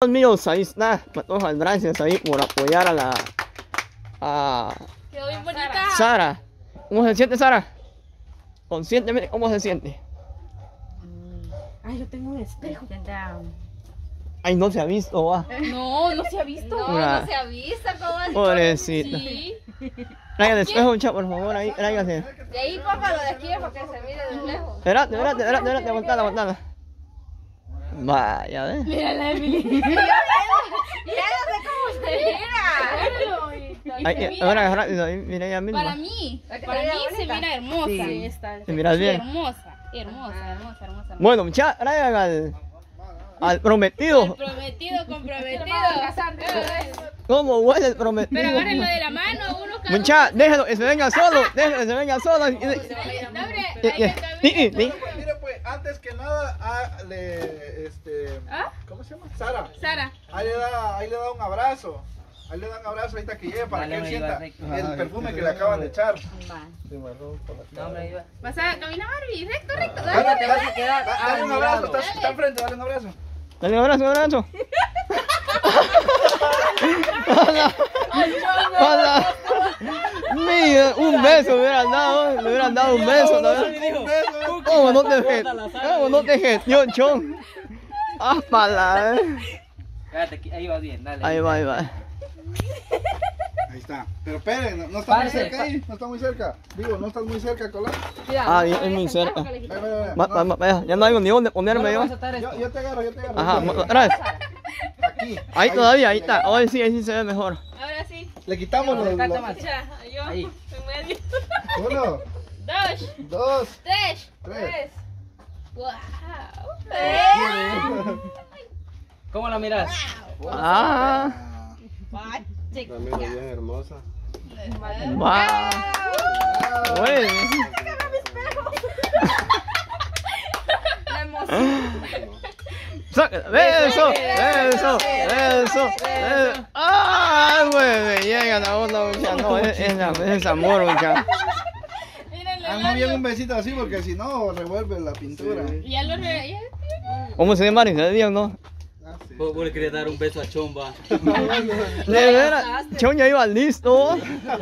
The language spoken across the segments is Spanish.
Míos, ahí está. Patojas, gracias ahí por apoyar a la Quedó bien bonita. Sara. ¿Cómo se siente, Sara? Conscientemente, ¿cómo se siente? Ay, yo tengo un espejo. Ay, no se ha visto, va. No, no se ha visto. No, Mira. no se avisa, ¿cómo? Pobrecita. Sí. Traiga el espejo, chat, por favor, ahí, tráigase. De ahí, papá, lo de aquí para que se mire de lejos. Espérate, aguantala, aguantala. Vaya, Mira la Emily. Ya no sé cómo se mira. Ay, ahora rápido, ahí, mira ella misma. Para mí La que se bonita. mira hermosa. Sí. ¿Te miras bien? Hermosa. Bueno, muchachos, traigan al prometido. Comprometido. ¿Cómo huele el prometido? Pero agárrenlo de la mano, uno cada Muchachos, déjenlo que se venga solo, déjenlo que se venga solo. Mire pues, antes que nada, ¿Ah? ¿cómo se llama? Sara. Sara. Ahí le da un abrazo. Ahí le da un abrazo ahorita que llegue para que él sienta el perfume que le acaban de echar. Vas a caminar, Barbie. Recto. Ahora te vas a quedar Dale un abrazo, está enfrente, dale un abrazo. Dale un abrazo. Hola. Mira, un beso me hubieran dado un beso. ¿No? ¿Cómo no te gestión, chon? Pala, Espérate, ahí vas bien, dale. Ahí va. Ahí está. Pero esperen, no está muy Párese, cerca ahí, no está muy cerca. Digo, no estás muy cerca, Colón. Es muy cerca. Vaya. Ya no hay ni dónde ponerme yo. Yo te agarro. Ajá, atrás. Aquí. Ahí todavía, ahí está. Hoy sí, ahí sí se ve mejor. Ahora sí. Le quitamos los... Acércate más. Ya, yo Ahí. en medio. 1, 2, 3. 3. Wow. ¿Cómo la miras? Ah, También bien hermosa. va. Bueno. Beso. Ah, güey, me llega la onda, muchacha. No, es amor, muchacha. Hazme bien un besito así porque si no revuelve la pintura. Ya lo re... ¿Cómo se ve, Mari? ¿Se ve no? Vos le querías dar un beso a Chomba. De veras, Chon ya iba listo.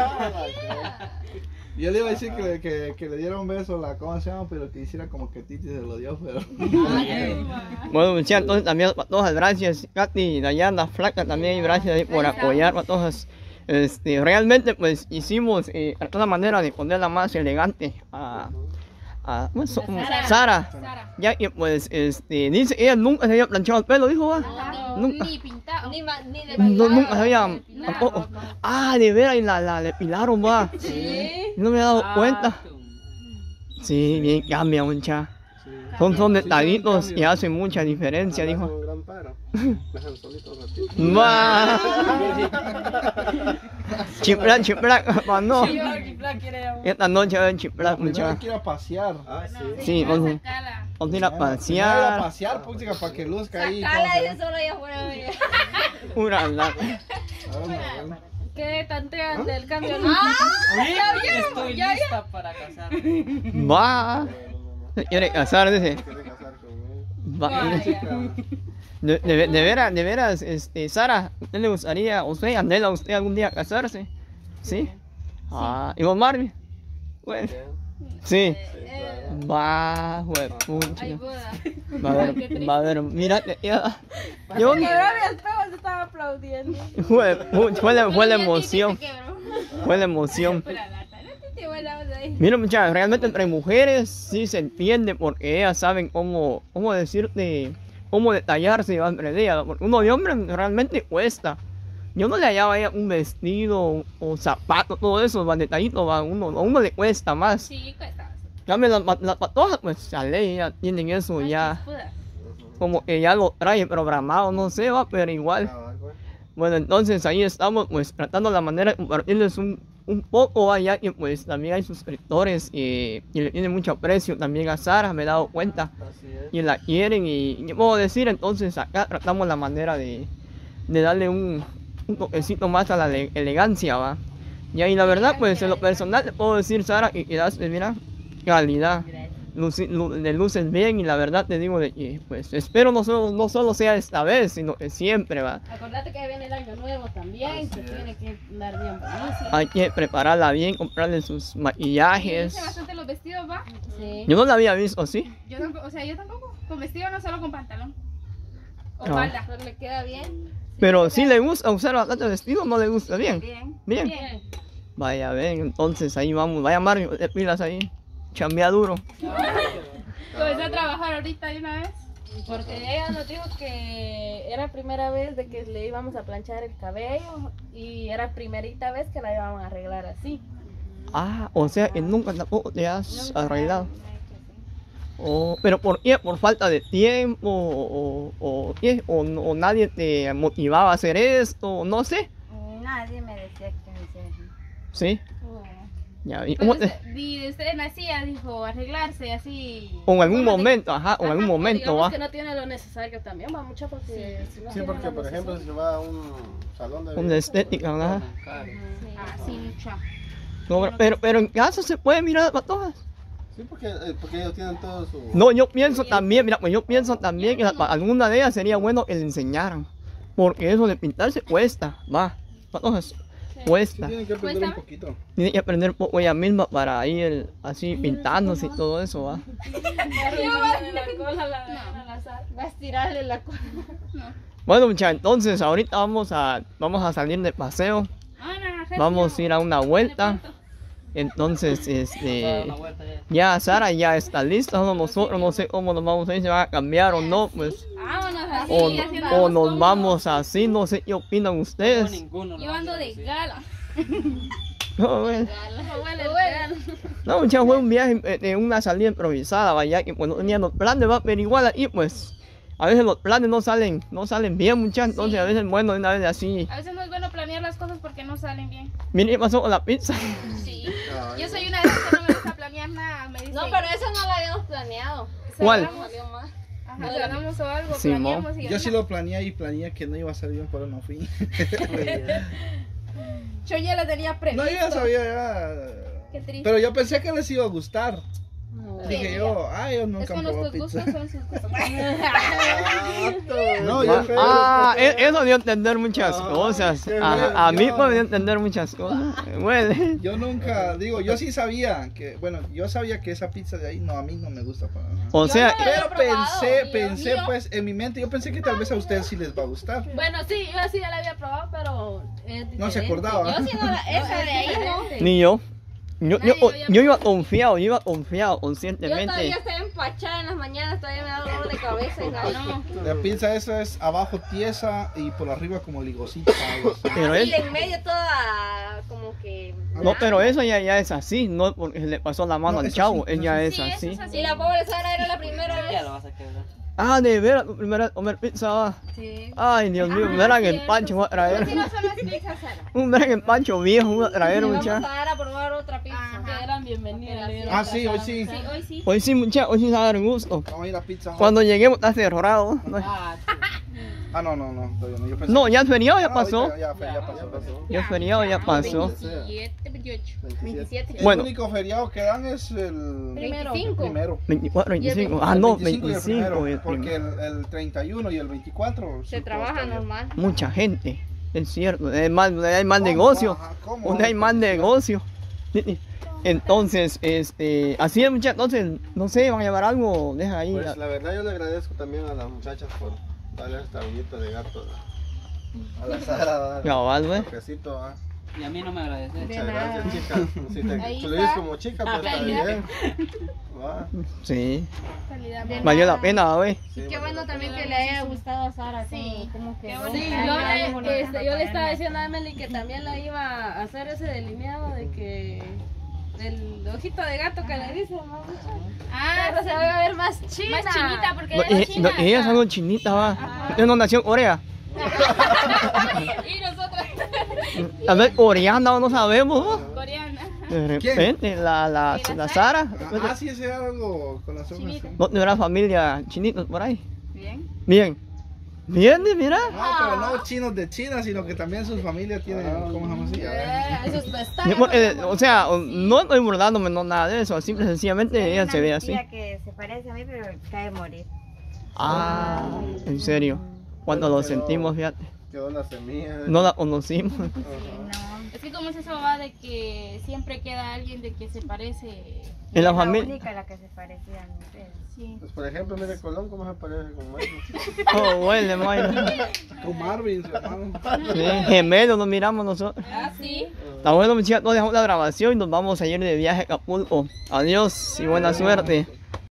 Yo le iba a decir que le diera un beso a la, ¿cómo se llama? Pero que hiciera como que Titi se lo dio, pero... Bueno, muchachos, entonces también para todas gracias, Katy, Dayana, Flaca también, gracias ahí por apoyar a todas. Realmente pues hicimos de toda manera de ponerla más elegante a Sara. Ya que pues dice ella nunca se había planchado el pelo, dijo va. Nunca. Ni pintado. Ni de Nunca se había tampoco. De veras y la depilaron va. No me he dado cuenta. Sí, bien cambia mucha. Son detallitos y hacen mucha diferencia, dijo. Un gran paro. Dejan solito un ratito. Va. Chiplac, no. Esta noche va a chiplac, Primero mucha. quiero ir a pasear. Sí, vamos a ir a Quiero ir a pasear. pasear, puchica, para que luzca ahí. Cala, dice solo ella fuera de ella. Pura la- ¿Qué tantean del cambio? Estoy lista para casarme. Va. Se quiere casar, dice. Quiere casar conmigo. Va. De veras, Sara, ¿a usted le gustaría, anhela usted algún día casarse? ¿Sí? ¿Y vos, Marvin? Bueno, sí. Va, güey, pucha. Va a ver, mira, ya. Yo, El espejo se estaba aplaudiendo. fue la emoción. Fue la emoción. Mira, muchachos, realmente entre mujeres sí se entiende porque ellas saben cómo decirte, cómo detallarse entre ellas. Porque uno de hombre realmente cuesta. Yo no le hallaba a ella un vestido o zapato, todo eso, va detallito, a uno le cuesta más. Sí, cuesta. Cambio las patojas, pues a ley ya tienen eso ya, como que ya lo traen programado, no sé, va, pero igual. Bueno, entonces ahí estamos pues tratando la manera de compartirles un poco, va, ya que pues también hay suscriptores y le tienen mucho aprecio también a Sara, me he dado cuenta, y la quieren y ¿qué puedo decir? Entonces acá tratamos la manera de darle un toquecito más a la elegancia, va. Y ahí la verdad pues en lo personal te puedo decir, Sara, que quedaste, mira, calidad. le luces bien y la verdad te digo de que pues espero no solo sea esta vez, sino que siempre va. Acordate que viene el año nuevo también, se tiene que dar bien buenísimo. Hay que prepararla bien, comprarle sus maquillajes. Me bastante los vestidos, ¿va? Sí. Yo no la había visto, ¿sí? Yo tampoco, o sea, yo tampoco. Con vestido no, solo con pantalón. O Ah. falda. Pero le queda bien. Pero si le gusta usar bastante vestido, no le gusta bien. Bien. Bien. Bien. Vaya, ven, entonces ahí vamos. Vaya Mario, de pilas ahí. Chambea duro. Comencé a trabajar ahorita de una vez. Porque ella nos dijo que era primera vez de que le íbamos a planchar el cabello y era primerita vez que la íbamos a arreglar así. Ah, o sea que nunca tampoco te has arreglado. Oh, pero ¿por qué? ¿Por falta de tiempo? ¿O qué? ¿O nadie te motivaba a hacer esto? No sé. Nadie me decía que me hiciera así. ¿Sí? Oh. Ya vi. ¿Cómo te- Y usted nacía, dijo, arreglarse así. O en algún momento, ajá, o en algún momento Digamos va. que no tiene lo necesario también, va mucho porque si no Sí, tiene porque lo por ejemplo necesario. si se va a un salón de Una estética, ¿verdad? Ah, sí, mucha. No, pero en casa se puede mirar para todas. Sí, porque ellos tienen todo su... No, yo pienso también, mira, pues yo pienso también que alguna de ellas sería bueno que le enseñaran. Porque eso de pintarse cuesta, va. Para todas Sí, cuesta. tienen que aprender un poquito. Tiene que aprender poco ella misma para ir así pintándose y todo eso, va. Va a estirarle la cola. Bueno, muchachos, entonces ahorita vamos a salir de paseo. Vamos a ir a una vuelta. Entonces, Una vuelta ya. ya Sara ya está lista. Solo nosotros no sé cómo nos vamos a ir, si van a cambiar o no, pues. Vámonos así, O, haciendo o los nos combos. vamos así, no sé qué opinan No, ustedes. ninguno. Yo ando de gala. No, bueno. Bueno. No, muchachos, fue un viaje, una salida improvisada, vaya, que pues no teníamos planes, va, pero igual ahí pues, a veces los planes no salen bien, muchachos, entonces a veces bueno, de una vez así. A veces no es bueno planear las cosas porque no salen bien. Miren qué pasó con la pizza. Sí. Ay, Yo soy una de las que no me gusta planear nada. Me dice, No, pero eso no lo habíamos planeado. ¿Cuál? Salió mal. Ajá, ganamos o algo, Simón. planeamos y Yo sí lo planeé y planeé que no iba a salir bien, pero no fui. Yo ya lo tenía previsto. No, yo ya sabía ya. Qué triste. Pero yo pensé que les iba a gustar. Dije Sí, yo, ellos Es nunca que han probado nuestros pizza. gustos son sus gustos. No, yo Eso dio a entender muchas cosas. qué A mí bueno. me dio a entender muchas cosas. Bueno. Yo nunca, digo, yo sí sabía que, bueno, yo sabía que esa pizza de ahí, no, a mí no me gusta para nada. O sea, no la Pero he probado, pensé mío. pues en mi mente, yo pensé que tal vez a ustedes sí les va a gustar. Bueno, sí, yo sí ya la había probado, pero es No se diferente. acordaba. Yo sí no la, esa de ahí no. ni yo. Yo Nadie iba confiado, Yo conscientemente. todavía estoy empachada en las mañanas, todavía me da dolor de cabeza y nada. La pizza esa es abajo tiesa y por arriba como ligosita. algo así. Pero Y es, en medio toda como que... no, pero eso ya es así, no porque se le pasó la mano No, al eso chavo, sí, ella es Sí, eso así. es así. Y la pobre Sara era la primera Ya vez. lo vas a quebrar. Ah, de veras, tu primera vez comer pizza. Va. Sí. Ay, Dios mío, verán el pancho voy a traer. Si no son las pizzas, Sara. Un verán pancho viejo voy a traer, Vamos muchachos. a dar a probar otra pizza. Ajá. Que eran bienvenidas. le dieron Ah, sí, hoy casa. sí. Sí, hoy sí. Hoy sí, muchachos, hoy sí se va a dar un gusto. Vamos a ir a Pizza Hut. Cuando lleguemos está cerrado. No, Ah, no, todavía no. Yo pensé... no, ya el feriado ya Ah, pasó. ahorita Ya pasó. Ya el feriado ya pasó. 27, 28, 27. El Bueno. único feriado que dan es el 25. primero. 24, 25. Ah, El no, 25 y el 25. primero, el porque primero. el 31 y el 24 Se sí, trabaja todo está bien. normal. Mucha gente, es cierto. Hay más ¿Cómo? negocio. Ajá, ¿cómo? Donde hay más negocio. Entonces, así es, muchachos. Entonces, no sé, van a llevar algo. Deja ahí. Pues la verdad yo le agradezco también a las muchachas por darle esta uñita de gato a la Sara. Cabal, güey. Cafecito, ¿ah? Y a mí no me agradeces. Muchas gracias, chica. Si te Ahí lo dices está. como chica, pues está bien. Va. Sí. Calidad. Valió la pena, güey. Sí, Qué vale, bueno la también pena. que le haya gustado a Sara. Sí. Como que Qué Sí, bonito. yo le estaba diciendo a Emily que también la iba a hacer ese delineado de que del ojito de gato que le dicen, ¿no? Ah, Pero se va a ver más china. más chinita porque No, ella es china. ella es algo chinita, va. Usted no nació en Corea. Y nosotros, A ver, coreana o no sabemos, ¿no? coreana. De repente, la Sara. Ah, sí, ese era algo con las hojas. Chinita. sí. ¿No tendrá familia chinitos por ahí? Bien. Bien. Viene, mira. No, pero no chinos de China, sino que también sus familias tienen, ¿cómo se llama así? Eso es O bastante. sea, no estoy burlándome, no nada de eso. Simple y sencillamente ella se ve así. Que se parece a mí, pero cae morir. Ah, en serio. Cuando lo sentimos, fíjate. Quedó la semilla. No la conocimos. Es que como es eso va de que siempre queda alguien de que se parece. En la Es la familia. única la que se parecía a ustedes. Sí. Pues por ejemplo, mire Colón, ¿cómo se parece con Michael? Oh, huele, Mayra. Con Marvin, su hermano. Sí, gemelos nos miramos nosotros. Ah, sí. Está bueno, muchachos, nos dejamos la grabación y nos vamos a ir de viaje a Acapulco. Adiós y buena suerte.